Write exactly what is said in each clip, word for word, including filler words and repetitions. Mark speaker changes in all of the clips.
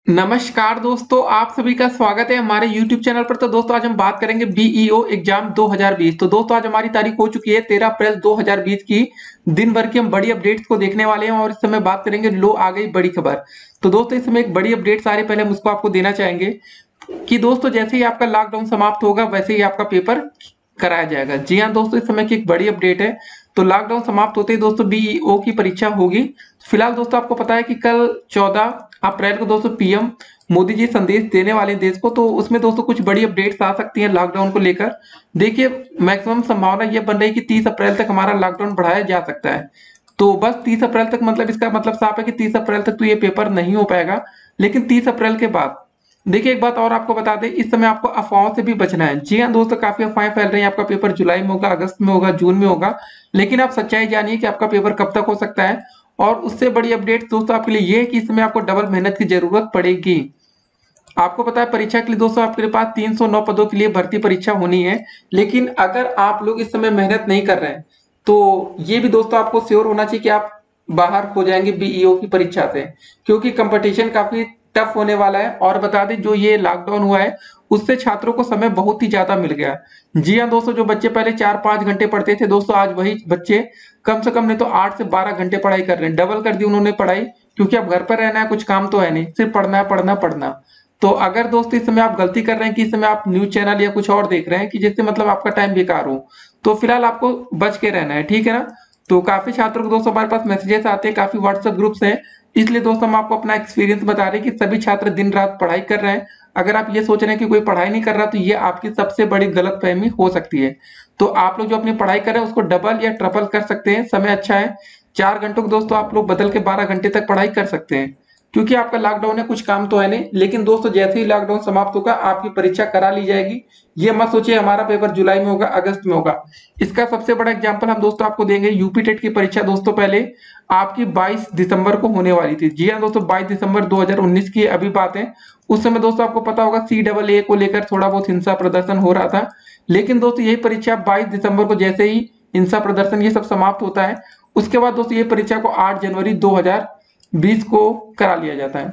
Speaker 1: नमस्कार दोस्तों, आप सभी का स्वागत है हमारे यूट्यूब चैनल पर। तो दोस्तों आज हम बात करेंगे बीईओ एग्जाम दो हज़ार बीस। तो दोस्तों आज हमारी तारीख हो चुकी है तेरह अप्रैल दो हज़ार बीस की। दिन भर की हम बड़ी अपडेट्स को देखने वाले हैं और इस समय बात करेंगे लो आ गई बड़ी खबर। तो दोस्तों इस समय एक बड़ी अपडेट आ रही है, पहले हम उसको आपको देना चाहेंगे कि दोस्तों जैसे ही आपका लॉकडाउन समाप्त होगा वैसे ही आपका पेपर कराया जाएगा। जी हाँ दोस्तों, इस समय की एक बड़ी अपडेट है। तो लॉकडाउन समाप्त होते ही दोस्तों बीईओ की परीक्षा होगी। फिलहाल दोस्तों आपको पता है कि कल चौदह अप्रैल को दोस्तों पीएम मोदी जी संदेश देने वाले हैं देश को। तो उसमें दोस्तों कुछ बड़ी अपडेट्स आ सकती हैं लॉकडाउन को लेकर। देखिए, मैक्सिमम संभावना यह बन रही है कि तीस अप्रैल तक हमारा लॉकडाउन बढ़ाया जा सकता है। तो बस तीस अप्रैल तक, मतलब इसका मतलब साफ है कि तीस अप्रैल तक तो ये पेपर नहीं हो पाएगा। लेकिन तीस अप्रैल के बाद देखिए, एक बात और आपको बता दें, इस समय आपको अफवाहों से भी बचना है। जी हाँ दोस्तों, काफी अफवाहें फैल रही हैं आपका पेपर जुलाई में होगा, अगस्त में होगा, जून में होगा। लेकिन आप सच्चाई जानिए कि आपका पेपर कब तक हो सकता है। और उससे बड़ी अपडेट दोस्तों आपके लिए ये है कि इसमें आपको डबल मेहनत की जरूरत पड़ेगी। आपको पता है परीक्षा के लिए दोस्तों आपके पास तीन सौ नौ पदों के लिए भर्ती परीक्षा होनी है। लेकिन अगर आप लोग इस समय मेहनत नहीं कर रहे हैं तो ये भी दोस्तों आपको श्योर होना चाहिए कि आप बाहर हो जाएंगे बीईओ की परीक्षा से, क्योंकि कंपटीशन काफी टफ होने वाला है। और बता दें, जो ये लॉकडाउन हुआ है उससे छात्रों को समय बहुत ही ज्यादा मिल गया। जी हाँ दोस्तों, जो बच्चे पहले चार पांच घंटे पढ़ते थे दोस्तों, आज वही बच्चे कम से कम नहीं तो आठ से बारह घंटे पढ़ाई कर रहे हैं। डबल कर दी उन्होंने पढ़ाई, क्योंकि अब घर पर रहना है, कुछ काम तो है नहीं, सिर्फ पढ़ना है पढ़ना पढ़ना। तो अगर दोस्त इस समय आप गलती कर रहे हैं कि इस समय आप न्यूज चैनल या कुछ और देख रहे हैं कि जिससे मतलब आपका टाइम बेकार हो, तो फिलहाल आपको बच के रहना है, ठीक है ना। तो काफी छात्रों को दोस्तों हमारे पास मैसेजेस आते हैं, काफी व्हाट्सएप ग्रुप्स हैं। इसलिए दोस्तों हम आपको अपना एक्सपीरियंस बता रहे हैं कि सभी छात्र दिन रात पढ़ाई कर रहे हैं। अगर आप ये सोच रहे हैं कि कोई पढ़ाई नहीं कर रहा, तो ये आपकी सबसे बड़ी गलतफहमी हो सकती है। तो आप लोग जो अपनी पढ़ाई कर रहे हैं उसको डबल या ट्रिपल कर सकते हैं, समय अच्छा है। चार घंटों को दोस्तों आप लोग बदल के बारह घंटे तक पढ़ाई कर सकते हैं, क्योंकि आपका लॉकडाउन है, कुछ काम तो है नहीं। लेकिन दोस्तों जैसे ही लॉकडाउन समाप्त होगा आपकी परीक्षा करा ली जाएगी। ये मत सोचिए हमारा पेपर जुलाई में होगा, अगस्त में होगा। इसका सबसे बड़ा एग्जांपल हम दोस्तों आपको देंगे। यूपी टेट की परीक्षा दोस्तों पहले आपकी बाईस दिसंबर को होने वाली थी। जी हाँ दोस्तों, बाईस दिसंबर दो हज़ार उन्नीस की अभी बात है। उस समय दोस्तों आपको पता होगा सी डबल ए को लेकर थोड़ा बहुत हिंसा प्रदर्शन हो रहा था। लेकिन दोस्तों यही परीक्षा बाईस दिसंबर को जैसे ही हिंसा प्रदर्शन ये सब समाप्त होता है, उसके बाद दोस्तों ये परीक्षा को आठ जनवरी दो हज़ार बीस को करा लिया जाता है।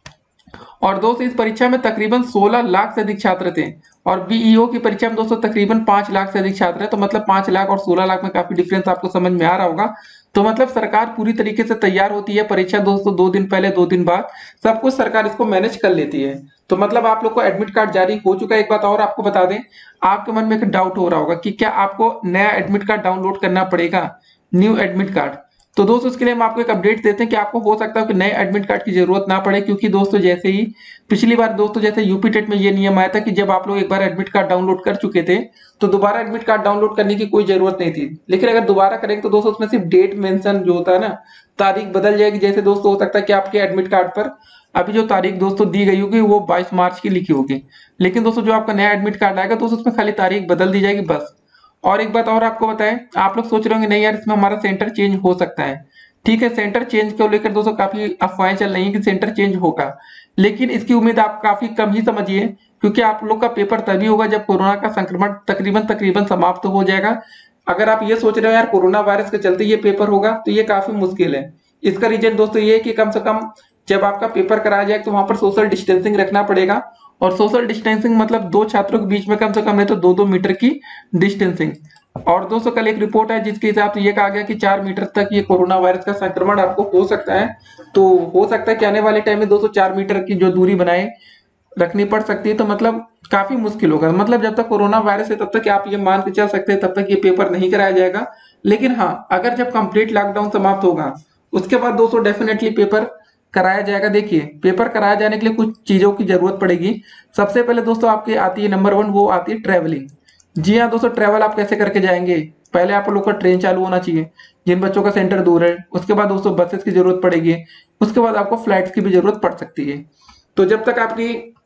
Speaker 1: और दोस्तों इस परीक्षा में तकरीबन सोलह लाख से अधिक छात्र थे। और बीईओ की परीक्षा में दोस्तों तकरीबन पांच लाख से अधिक छात्र हैं। तो मतलब पांच लाख और सोलह लाख में काफी डिफरेंस आपको समझ में आ रहा होगा। तो मतलब सरकार पूरी तरीके से तैयार होती है। परीक्षा दोस्तों दो दिन पहले दो दिन बाद सब कुछ सरकार इसको मैनेज कर लेती है। तो मतलब आप लोग को एडमिट कार्ड जारी हो चुका है। एक बात और आपको बता दें, आपके मन में एक डाउट हो रहा होगा कि क्या आपको नया एडमिट कार्ड डाउनलोड करना पड़ेगा, न्यू एडमिट कार्ड। तो दोस्तों उसके लिए हम आपको एक अपडेट देते हैं कि आपको हो सकता है कि नए एडमिट कार्ड की जरूरत ना पड़े, क्योंकि दोस्तों जैसे ही पिछली बार दोस्तों जैसे यूपी टेट में ये नियम आया था कि जब आप लोग एक बार एडमिट कार्ड डाउनलोड कर चुके थे तो दोबारा एडमिट कार्ड डाउनलोड करने की कोई जरूरत नहीं थी। लेकिन अगर दोबारा करेंगे तो दोस्तों उसमें सिर्फ डेट मेंशन जो होता है ना, तारीख बदल जाएगी। जैसे दोस्तों हो सकता है कि आपके एडमिट कार्ड पर अभी जो तारीख दोस्तों दी गई होगी वो बाईस मार्च की लिखी होगी। लेकिन दोस्तों जो आपका नया एडमिट कार्ड आएगा दोस्तों उसमें खाली तारीख बदल दी जाएगी, बस। और एक बात और आपको बताएं, आप लोग सोच रहे होंगे नहीं यार इसमें हमारा सेंटर चेंज हो सकता है। ठीक है, सेंटर चेंज को लेकर दोस्तों काफी अफवाहें चल रही हैं कि सेंटर चेंज होगा। लेकिन इसकी उम्मीद आप काफी कम ही समझिए, क्योंकि आप लोग का पेपर तभी होगा जब कोरोना का संक्रमण तकरीबन तकरीबन समाप्त हो जाएगा। अगर आप ये सोच रहे हो यार कोरोना वायरस के चलते ये पेपर होगा, तो ये काफी मुश्किल है। इसका रीजन दोस्तों ये है कि कम से कम जब आपका पेपर कराया जाए तो वहां पर सोशल डिस्टेंसिंग रखना पड़ेगा। और सोशल डिस्टेंसिंग मतलब दो छात्रों के बीच में कम से कम नहीं तो दो दो मीटर की डिस्टेंसिंग। और दोस्तों कल एक रिपोर्ट है जिसके हिसाब से ये कहा गया कि चार मीटर तक ये कोरोना वायरस का संक्रमण आपको हो सकता है। तो हो सकता है कि आने वाले टाइम में दोस्तों चार मीटर की जो दूरी बनाए रखनी पड़ सकती है। तो मतलब काफी मुश्किल होगा। मतलब जब तक कोरोना वायरस है तब तक आप ये मान के चल सकते हैं तब तक ये पेपर नहीं कराया जाएगा। लेकिन हाँ, अगर जब कंप्लीट लॉकडाउन समाप्त होगा उसके बाद दोस्तों डेफिनेटली पेपर कराया जाएगा। देखिए, पेपर कराया जाने के लिए कुछ चीजों की जरूरत पड़ेगी। सबसे पहले दोस्तों आपकी आती है नंबर वन, वो आती है ट्रेवलिंग। जी हाँ दोस्तों, ट्रैवल आप कैसे करके जाएंगे। पहले आप लोग का ट्रेन चालू होना चाहिए जिन बच्चों का सेंटर दूर है। उसके बाद दोस्तों बसेस की जरूरत पड़ेगी। उसके बाद आपको फ्लाइट्स की भी जरूरत पड़ सकती है। तो जब तक आपकी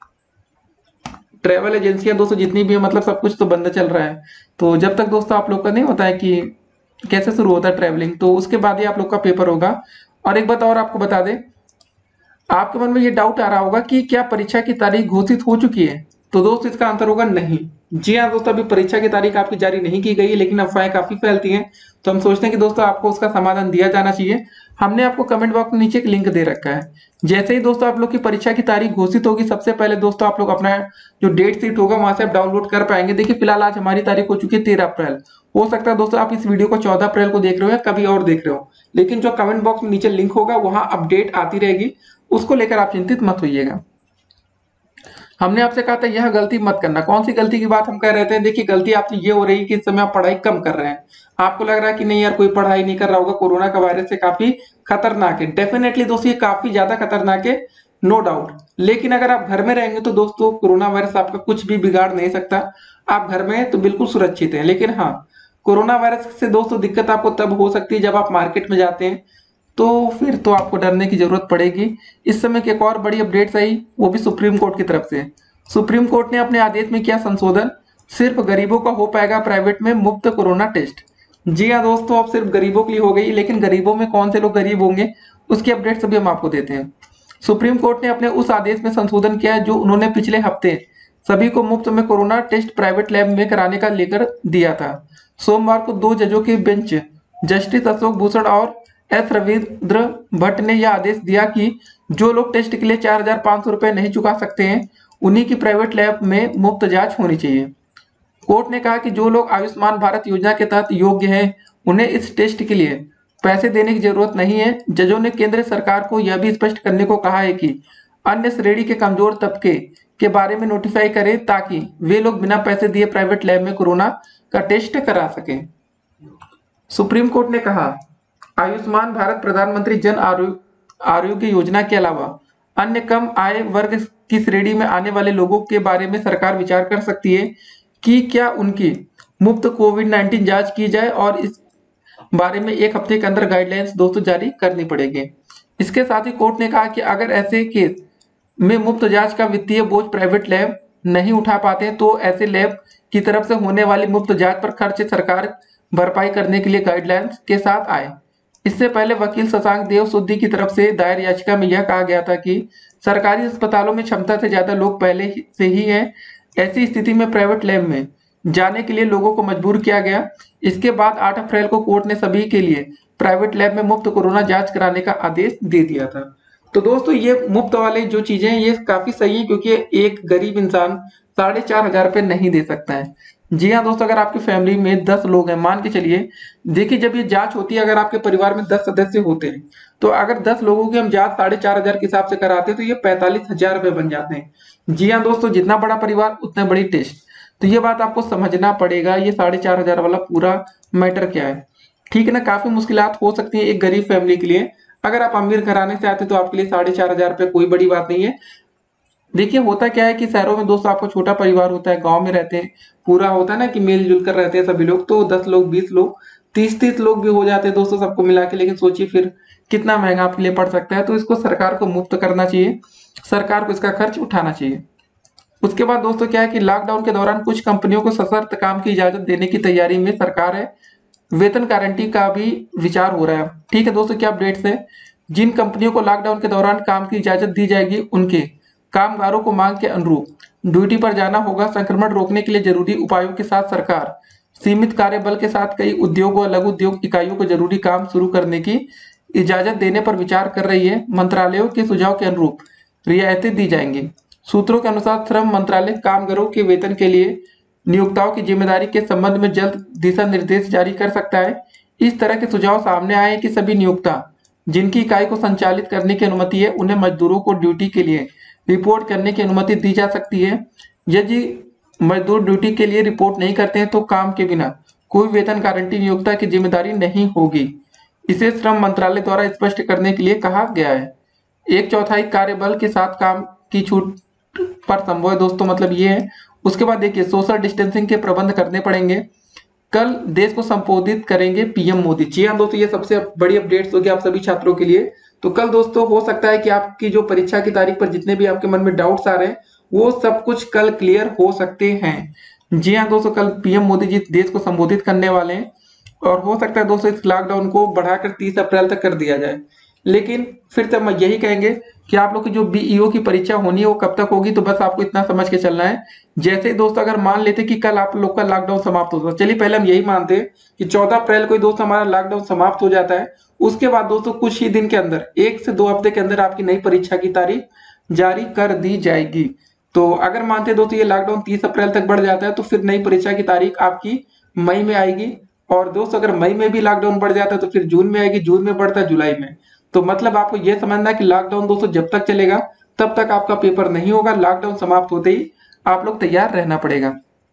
Speaker 1: ट्रैवल एजेंसियां दोस्तों जितनी भी है, मतलब सब कुछ तो बंद चल रहा है। तो जब तक दोस्तों आप लोग का नहीं होता है कि कैसे शुरू होता है ट्रैवलिंग, तो उसके बाद ही आप लोग का पेपर होगा। और एक बात और आपको बता दें, आपके मन में ये डाउट आ रहा होगा कि क्या परीक्षा की तारीख घोषित हो चुकी है। तो दोस्त इसका आंसर होगा नहीं। जी हाँ दोस्तों, अभी परीक्षा की तारीख आपकी जारी नहीं की गई है, लेकिन अफवाहें काफी फैलती हैं, तो हम सोचते हैं कि दोस्तों आपको उसका समाधान दिया जाना चाहिए। हमने आपको कमेंट बॉक्स में नीचे एक लिंक दे रखा है। जैसे ही दोस्तों आप लोग की परीक्षा की तारीख घोषित होगी, सबसे पहले दोस्तों आप लोग अपना जो डेट शीट होगा वहां से आप डाउनलोड कर पाएंगे। देखिए फिलहाल आज हमारी तारीख हो चुकी है तेरह अप्रैल। हो सकता है दोस्तों आप इस वीडियो को चौदह अप्रैल को देख रहे हो या कभी और देख रहे हो, लेकिन जो कमेंट बॉक्स में नीचे लिंक होगा वहां अपडेट आती रहेगी, उसको लेकर आप चिंतित मत होइएगा। हमने आपसे कहा था यह गलती मत करना। कौन सी गलती की बात हम कह रहे थे? देखिए गलती आपसे ये हो रही है कि इस समय आप पढ़ाई कम कर रहे हैं। आपको लग रहा है कि नहीं यार कोई पढ़ाई नहीं कर रहा होगा, कोरोना का वायरस से काफी खतरनाक है। डेफिनेटली दोस्तों ये काफी ज्यादा खतरनाक है, नो डाउट। लेकिन अगर आप घर में रहेंगे तो दोस्तों कोरोना वायरस आपका कुछ भी बिगाड़ नहीं सकता। आप घर में हैं तो बिल्कुल सुरक्षित है। लेकिन हाँ, कोरोना वायरस से दोस्तों दिक्कत आपको तब हो सकती है जब आप मार्केट में जाते हैं, तो फिर तो आपको डरने की जरूरत पड़ेगी। इस समय की एक और बड़ी अपडेट्स आई, वो भी सुप्रीम कोर्ट की तरफ से। सुप्रीम कोर्ट ने अपने आदेश में किया संशोधन, सिर्फ गरीबों का हो पाएगा प्राइवेट में मुफ्त कोरोना टेस्ट। जी हाँ दोस्तों, अब सिर्फ गरीबों के लिए हो गई, लेकिन गरीबों में कौन से लोग गरीब होंगे उसकी अपडेट्स अभी हम आपको देते हैं। सुप्रीम कोर्ट ने अपने उस आदेश में संशोधन किया है जो उन्होंने पिछले हफ्ते सभी को मुफ्त में कोरोना टेस्ट प्राइवेट लैब में कराने का लेकर दिया था। सोमवार को दो जजों की बेंच जस्टिस अशोक भूषण और एस रविंद्र भट्ट ने यह आदेश दिया कि जो लोग टेस्ट के लिए चार हजार पाँच सौ रुपए नहीं चुका सकते हैं, उन्हीं की प्राइवेट लैब में मुफ्त जांच होनी चाहिए। कोर्ट ने कहा कि जो लोग आयुष्मान भारत योजना के तहत योग्य हैं, उन्हें इस टेस्ट के लिए पैसे देने की जरूरत नहीं है। जजों ने केंद्र सरकार को यह भी स्पष्ट करने को कहा है कि अन्य श्रेणी के कमजोर तबके के बारे में नोटिफाई करें, ताकि वे लोग बिना पैसे दिए प्राइवेट लैब में कोरोना का टेस्ट करा सकें। सुप्रीम कोर्ट ने कहा, आयुष्मान भारत प्रधानमंत्री जन आरोग्य योजना के अलावा अन्य कम आय वर्ग की श्रेणी में आने वाले लोगों के बारे में सरकार विचार कर सकती है कि क्या उनकी मुफ्त कोविड नाइन्टीन जांच की जाए, और इस बारे में एक हफ्ते के अंदर गाइडलाइंस दोस्तों जारी करनी पड़ेगी। इसके साथ ही कोर्ट ने कहा कि अगर ऐसे केस में मुफ्त जांच का वित्तीय बोझ प्राइवेट लैब नहीं उठा पाते, तो ऐसे लैब की तरफ से होने वाली मुफ्त जांच पर खर्च सरकार भरपाई करने के लिए गाइडलाइंस के साथ आए। इससे पहले वकील शशांक देव सुद्दी की तरफ से दायर याचिका में यह कहा गया था कि सरकारी अस्पतालों में क्षमता से ज्यादा लोग पहले से ही हैं। ऐसी स्थिति में प्राइवेट लैब में जाने के लिए लोगों को मजबूर किया गया। इसके बाद आठ अप्रैल को कोर्ट ने सभी के लिए प्राइवेट लैब में मुफ्त कोरोना जांच कराने का आदेश दे दिया था। तो दोस्तों ये मुफ्त वाले जो चीजें हैं ये काफी सही है, क्योंकि एक गरीब इंसान साढ़े चार हजार रुपये नहीं दे सकता है। जी हाँ दोस्तों, अगर आपकी फैमिली में दस लोग हैं, मान के चलिए, देखिए जब ये जांच होती है, अगर आपके परिवार में दस सदस्य होते हैं, तो अगर दस लोगों की हम जांच साढ़े चार हजार के हिसाब से कराते हैं तो ये पैंतालीस हजार रुपये बन जाते हैं। जी हाँ दोस्तों, जितना बड़ा परिवार उतने बड़ी टेस्ट। तो ये बात आपको समझना पड़ेगा, ये साढ़े चार हजार वाला पूरा मैटर क्या है। ठीक है ना, काफी मुश्किलात हो सकती है एक गरीब फैमिली के लिए। अगर आप अमीर घराने से आते तो आपके लिए साढ़े चार हजार रुपये कोई बड़ी बात नहीं है। देखिए होता क्या है कि शहरों में दोस्तों आपको छोटा परिवार होता है, गांव में रहते हैं, पूरा होता है ना कि मिलजुल कर रहते हैं सभी लोग, तो दस लोग, बीस लोग, तीस तीस लोग भी हो जाते हैं दोस्तों सबको मिला के। लेकिन सोचिए फिर कितना महंगा आपके लिए पड़ सकता है। तो इसको सरकार को मुफ्त करना चाहिए, सरकार को इसका खर्च उठाना चाहिए। उसके बाद दोस्तों क्या है कि लॉकडाउन के दौरान कुछ कंपनियों को सशर्त काम की इजाजत देने की तैयारी में सरकार है। वेतन गारंटी का भी विचार हो रहा है। ठीक है दोस्तों, क्या अपडेट्स है? जिन कंपनियों को लॉकडाउन के दौरान काम की इजाजत दी जाएगी, उनके कामगारों को मांग के अनुरूप ड्यूटी पर जाना होगा। संक्रमण रोकने के लिए जरूरी उपायों के साथ सरकार सीमित कार्यबल के साथ कई उद्योग व लघु उद्योग इकाइयों को जरूरी काम शुरू करने की इजाजत देने पर विचार कर रही है। मंत्रालयों के सुझाव के अनुरूप रियायतें दी जाएंगी। सूत्रों के अनुसार श्रम मंत्रालय कामगारों के वेतन के लिए नियोक्ताओं की जिम्मेदारी के संबंध में जल्द दिशा निर्देश जारी कर सकता है। इस तरह के सुझाव सामने आए हैं कि सभी नियोक्ता जिनकी इकाई को संचालित करने की अनुमति है, उन्हें मजदूरों को ड्यूटी के लिए रिपोर्ट करने की अनुमति दी जा सकती है। यदि मजदूर ड्यूटी के लिए रिपोर्ट नहीं करते हैं तो काम के बिना कोई वेतन गारंटी नियोक्ता की जिम्मेदारी नहीं होगी। इसे श्रम मंत्रालय द्वारा स्पष्ट करने के लिए कहा गया है। एक चौथाई कार्यबल के साथ काम की छूट पर संभव है दोस्तों, मतलब ये है। उसके बाद देखिए सोशल डिस्टेंसिंग के प्रबंध करने पड़ेंगे। कल देश को संबोधित करेंगे पीएम मोदी। जी हाँ दोस्तों, ये सबसे बड़ी अपडेट्स होगी आप सभी छात्रों के लिए। तो कल दोस्तों हो सकता है कि आपकी जो परीक्षा की तारीख पर जितने भी आपके मन में डाउट्स आ रहे हैं वो सब कुछ कल क्लियर हो सकते हैं। जी हाँ दोस्तों, कल पीएम मोदी जी देश को संबोधित करने वाले हैं, और हो सकता है दोस्तों इस लॉकडाउन को बढ़ाकर तीस अप्रैल तक कर दिया जाए। लेकिन फिर तब यही कहेंगे कि आप लोग की जो बीईओ की परीक्षा होनी है वो कब तक होगी, तो बस आपको इतना समझ के चलना है। जैसे दोस्तों अगर मान लेते कि कल आप लोग का लॉकडाउन समाप्त होता है, चलिए पहले हम यही मानते हैं कि चौदह अप्रैल को ही दोस्तों हमारा लॉकडाउन समाप्त हो जाता है। उसके बाद दोस्तों कुछ ही दिन के अंदर, एक से दो हफ्ते के अंदर आपकी नई परीक्षा की तारीख जारी कर दी जाएगी। तो अगर मानते हैं दोस्तों ये लॉकडाउन तीस अप्रैल तक बढ़ जाता है, तो फिर नई परीक्षा की तारीख आपकी मई में आएगी। और दोस्तों अगर मई में भी लॉकडाउन बढ़ जाता है तो फिर जून में आएगी, जून में बढ़ता है जुलाई में। तो मतलब आपको यह समझना है कि लॉकडाउन दोस्तों जब तक चलेगा तब तक आपका पेपर नहीं होगा। लॉकडाउन समाप्त होते ही आप लोग तैयार रहना पड़ेगा।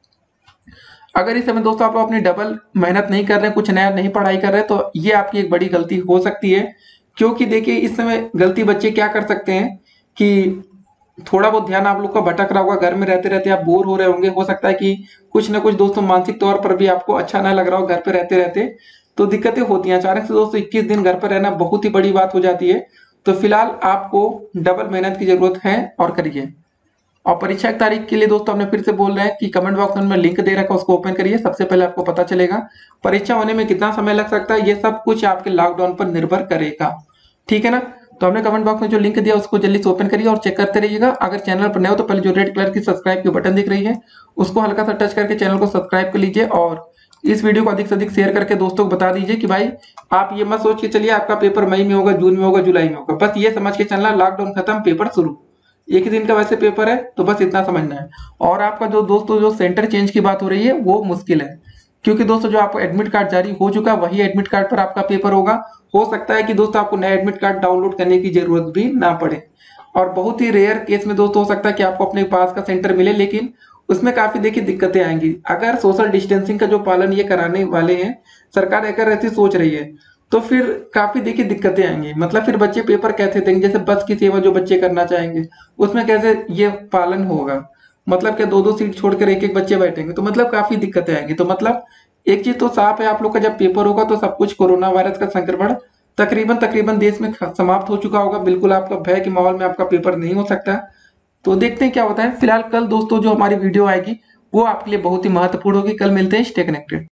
Speaker 1: अगर इस समय दोस्तों आप लोग अपनी डबल मेहनत नहीं कर रहे हैं, कुछ नया नहीं पढ़ाई कर रहे हैं, तो ये आपकी एक बड़ी गलती हो सकती है। क्योंकि देखिए इस समय गलती बच्चे क्या कर सकते हैं कि थोड़ा बहुत ध्यान आप लोग का भटक रहा होगा, घर में रहते रहते आप बोर हो रहे होंगे, हो सकता है कि कुछ ना कुछ दोस्तों मानसिक तौर पर भी आपको अच्छा ना लग रहा हो घर पे रहते रहते। तो दिक्कतें होती हैं, अचानक से दोस्तों इक्कीस दिन घर पर रहना बहुत ही बड़ी बात हो जाती है। तो फिलहाल आपको डबल मेहनत की जरूरत है और करिए। और परीक्षा की तारीख के लिए दोस्तों हमने फिर से बोल रहे हैं कि कमेंट बॉक्स में लिंक दे रखा है, उसको ओपन करिए, सबसे पहले आपको पता चलेगा। परीक्षा होने में कितना समय लग सकता है ये सब कुछ आपके लॉकडाउन पर निर्भर करेगा, ठीक है ना। तो हमने कमेंट बॉक्स में जो लिंक दिया उसको जल्दी से ओपन करिए और चेक करते रहिएगा। अगर चैनल पर नए हो तो पहले जो रेड कलर की सब्सक्राइब की बटन दिख रही है उसको हल्का सा टच करके चैनल को सब्सक्राइब कर लीजिए। और इस वीडियो को अधिक से अधिक शेयर करके दोस्तों को बता दीजिए कि भाई आप ये मत सोच के चलिए आपका पेपर मई में होगा, जून में होगा, जुलाई में होगा। बस ये समझ के चलना लॉकडाउन खत्म पेपर शुरू, एक ही दिन का वैसे पेपर है, तो बस इतना समझना है। और आपका जो दोस्तों जो सेंटर चेंज की बात हो रही है वो मुश्किल है, क्योंकि दोस्तों जो आपको एडमिट कार्ड जारी हो चुका है वही एडमिट कार्ड पर आपका पेपर होगा। हो सकता है कि दोस्तों आपको नया एडमिट कार्ड डाउनलोड करने की जरूरत भी ना पड़े। और बहुत ही रेयर केस में दोस्तों हो सकता है कि आपको अपने पास का सेंटर मिले, लेकिन उसमें काफी देखिए दिक्कतें आएंगी। अगर सोशल डिस्टेंसिंग का जो पालन ये कराने वाले हैं, सरकार अगर ऐसी सोच रही है, तो फिर काफी देखिए दिक्कतें आएंगी। मतलब फिर बच्चे पेपर कैसे देंगे, जैसे बस की सेवा जो बच्चे करना चाहेंगे उसमें कैसे ये पालन होगा। मतलब क्या दो दो सीट छोड़कर एक एक बच्चे बैठेंगे, तो मतलब काफी दिक्कतें आएंगी। तो मतलब एक चीज तो साफ है, आप लोग का जब पेपर होगा तो सब कुछ कोरोना वायरस का संक्रमण तकरीबन तकरीबन देश में समाप्त हो चुका होगा। बिल्कुल आपका भय के माहौल में आपका पेपर नहीं हो सकता। तो देखते हैं क्या होता है। फिलहाल कल दोस्तों जो हमारी वीडियो आएगी वो आपके लिए बहुत ही महत्वपूर्ण होगी। कल मिलते हैं, स्टे कनेक्टेड।